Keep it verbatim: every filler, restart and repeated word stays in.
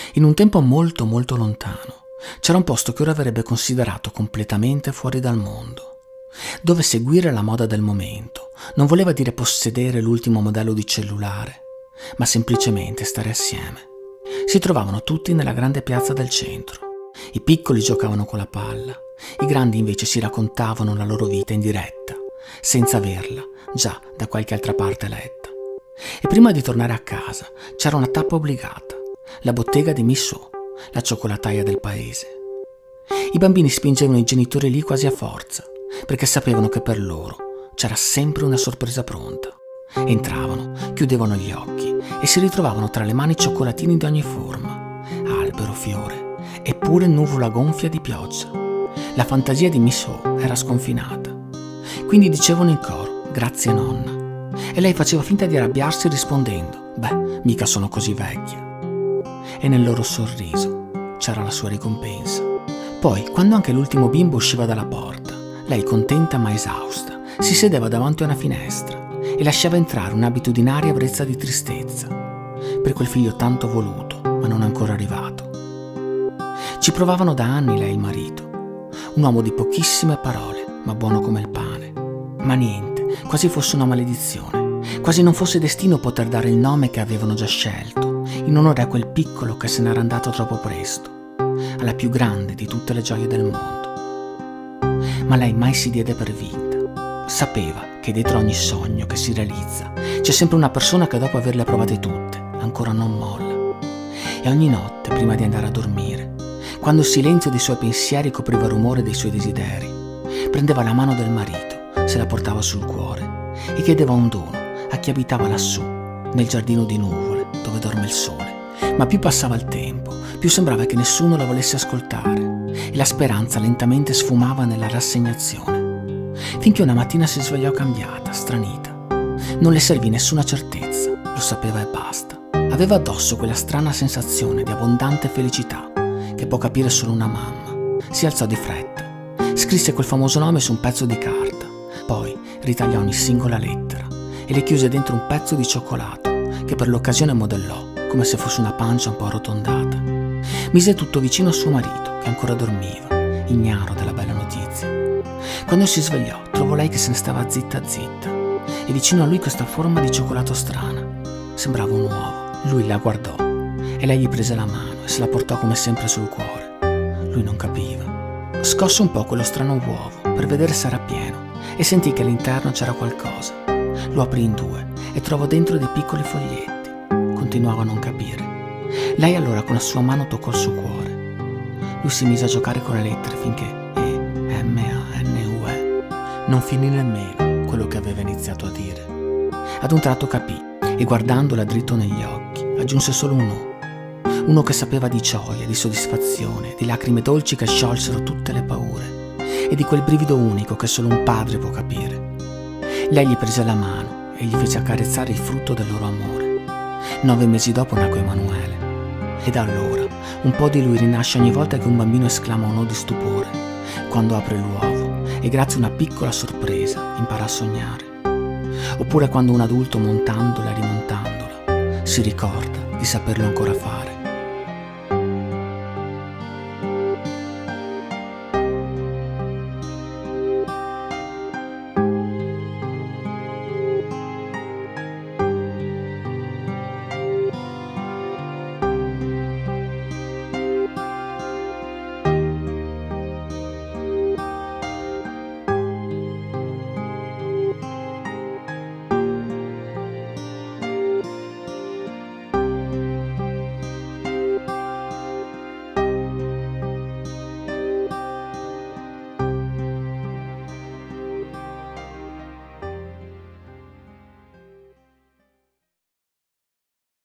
In un tempo molto molto lontano c'era un posto che ora verrebbe considerato completamente fuori dal mondo, dove seguire la moda del momento non voleva dire possedere l'ultimo modello di cellulare, ma semplicemente stare assieme. Si trovavano tutti nella grande piazza del centro. I piccoli giocavano con la palla, i grandi invece si raccontavano la loro vita in diretta, senza averla già da qualche altra parte letta. E prima di tornare a casa c'era una tappa obbligata, la bottega di Miss O, la cioccolataia del paese. I bambini spingevano i genitori lì quasi a forza, perché sapevano che per loro c'era sempre una sorpresa pronta. Entravano, chiudevano gli occhi e si ritrovavano tra le mani cioccolatini di ogni forma, albero, fiore, eppure nuvola gonfia di pioggia. La fantasia di Miss O era sconfinata. Quindi dicevano in coro, grazie nonna, e lei faceva finta di arrabbiarsi rispondendo, beh, mica sono così vecchia. E nel loro sorriso c'era la sua ricompensa. Poi, quando anche l'ultimo bimbo usciva dalla porta, lei, contenta ma esausta, si sedeva davanti a una finestra e lasciava entrare un'abitudinaria brezza di tristezza per quel figlio tanto voluto ma non ancora arrivato. Ci provavano da anni lei e il marito, un uomo di pochissime parole ma buono come il pane. Ma niente, quasi fosse una maledizione, quasi non fosse destino poter dare il nome che avevano già scelto in onore a quel piccolo che se n'era andato troppo presto, alla più grande di tutte le gioie del mondo. Ma lei mai si diede per vinta. Sapeva che dietro ogni sogno che si realizza c'è sempre una persona che dopo averle provate tutte ancora non molla. E ogni notte, prima di andare a dormire, quando il silenzio dei suoi pensieri copriva il rumore dei suoi desideri, prendeva la mano del marito, se la portava sul cuore e chiedeva un dono a chi abitava lassù, nel giardino di nuvole dove dorme il sole. Ma più passava il tempo, più sembrava che nessuno la volesse ascoltare e la speranza lentamente sfumava nella rassegnazione, finché una mattina si svegliò cambiata, stranita. Non le servì nessuna certezza, lo sapeva e basta. Aveva addosso quella strana sensazione di abbondante felicità che può capire solo una mamma. Si alzò di fretta, scrisse quel famoso nome su un pezzo di carta, poi ritagliò ogni singola lettera e le chiuse dentro un pezzo di cioccolato che per l'occasione modellò come se fosse una pancia un po' arrotondata. Mise tutto vicino a suo marito, che ancora dormiva, ignaro della bella notizia. Quando si svegliò, trovò lei che se ne stava zitta zitta, e vicino a lui questa forma di cioccolato strana. Sembrava un uovo. Lui la guardò, e lei gli prese la mano e se la portò come sempre sul cuore. Lui non capiva. Scosse un po' quello strano uovo, per vedere se era pieno, e sentì che all'interno c'era qualcosa. Lo aprì in due, e trovò dentro dei piccoli foglietti. Continuava a non capire. Lei allora con la sua mano toccò il suo cuore. Lui si mise a giocare con le lettere finché E, M, A, N, U, E non finì nemmeno quello che aveva iniziato a dire. Ad un tratto capì e guardandola dritto negli occhi aggiunse solo un no. Uno che sapeva di gioia, di soddisfazione, di lacrime dolci che sciolsero tutte le paure e di quel brivido unico che solo un padre può capire. Lei gli prese la mano e gli fece accarezzare il frutto del loro amore. Nove mesi dopo nacque Emanuele. E da allora un po' di lui rinasce ogni volta che un bambino esclama un no di stupore, quando apre l'uovo e grazie a una piccola sorpresa impara a sognare. Oppure quando un adulto montandola e rimontandola si ricorda di saperlo ancora fare.